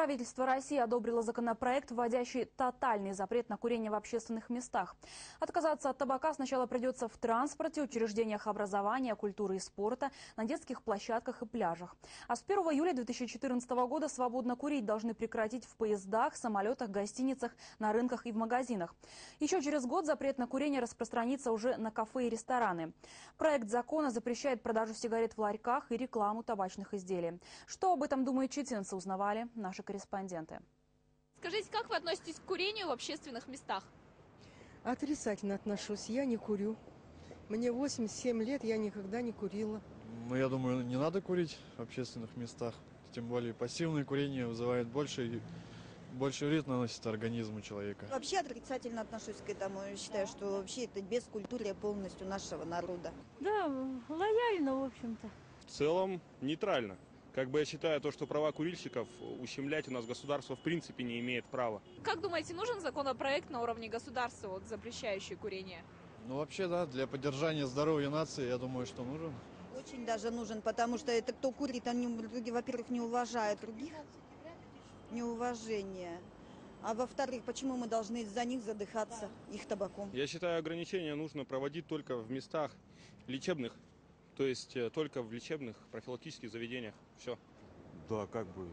Правительство России одобрило законопроект, вводящий тотальный запрет на курение в общественных местах. Отказаться от табака сначала придется в транспорте, учреждениях образования, культуры и спорта, на детских площадках и пляжах. А с 1 июля 2014 года свободно курить должны прекратить в поездах, самолетах, гостиницах, на рынках и в магазинах. Еще через год запрет на курение распространится уже на кафе и рестораны. Проект закона запрещает продажу сигарет в ларьках и рекламу табачных изделий. Что об этом думают читинцы, узнавали наши корреспонденты. Скажите, как вы относитесь к курению в общественных местах? Отрицательно отношусь. Я не курю. Мне 87 лет, я никогда не курила. Я думаю, не надо курить в общественных местах. Тем более пассивное курение вызывает больше вред наносит организму человека. Вообще отрицательно отношусь к этому. Я считаю, что вообще это бескультурье полностью нашего народа. Да, лояльно, в общем-то. В целом нейтрально. Я считаю, что права курильщиков ущемлять у нас государство в принципе не имеет права. Как думаете, нужен законопроект на уровне государства, запрещающий курение? Вообще, да, для поддержания здоровья нации, я думаю, что нужен. Очень даже нужен, потому что это кто курит, они, во-первых, не уважают других, неуважение. А во-вторых, почему мы должны из-за них задыхаться их табаком? Я считаю, ограничения нужно проводить только в местах лечебных, то есть только в лечебных профилактических заведениях. Все. Да,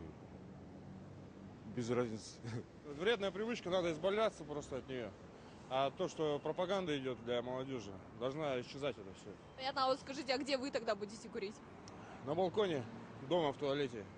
без разницы. Вредная привычка, надо избавляться просто от нее. А то, что пропаганда идет для молодежи, должна исчезать это все. Понятно, а вот скажите, а где вы тогда будете курить? На балконе, дома, в туалете.